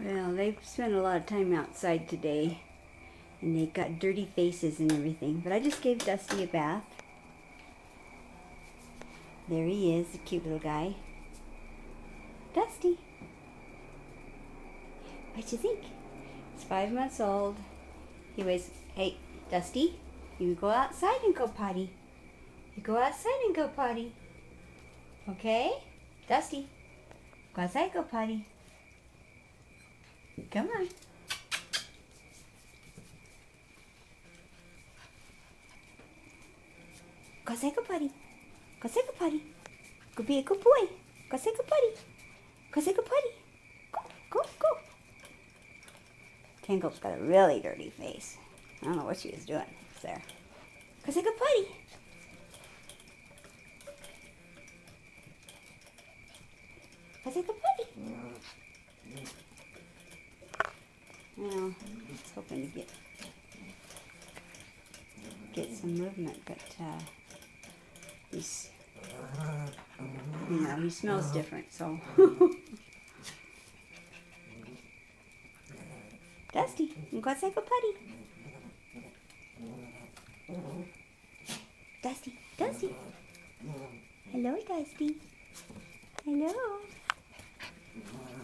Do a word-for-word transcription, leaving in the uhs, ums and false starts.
Well, they've spent a lot of time outside today, and they got dirty faces and everything. But I just gave Dusty a bath. There he is, the cute little guy. Dusty. What you think? He's five months old. He weighs, hey, Dusty, you go outside and go potty. You go outside and go potty. Okay? Dusty, go outside, go potty. Come on. Go say go potty. Go say go potty. Go be a good boy. Go say go potty. Go say go potty. Go, go, go. Tangle's got a really dirty face. I don't know what she was doing there. Go say go potty. Go say go potty. Well, I was hoping to get get some movement, but uh, he's, you know, he smells different, so. Dusty, go say go potty. Dusty, Dusty. Hello, Dusty. Hello.